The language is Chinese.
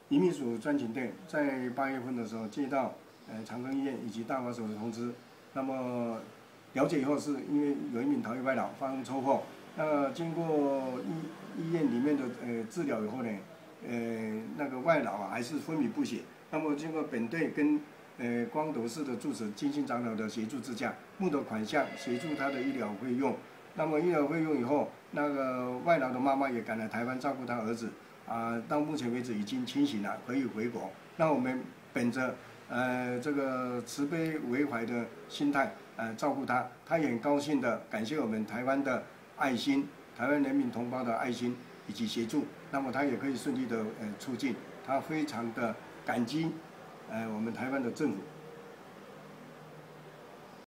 移民署专勤队在8月份的时候接到长庚医院以及大华所的通知，那么了解以后是因为有一名逃逸外劳发生车祸，那经过医院里面的治疗以后呢，那个外劳还是昏迷不醒，那么经过本队跟光头市的住持金星长老的协助之下，募得款项协助他的医疗费用。那么医疗费用以后，那个外劳的妈妈也赶来台湾照顾他儿子，到目前为止已经清醒了，可以回国。那我们本着这个慈悲为怀的心态，照顾他，他也很高兴的感谢我们台湾的爱心，台湾人民同胞的爱心以及协助，那么他也可以顺利的出境，他非常的感激我们台湾的政府。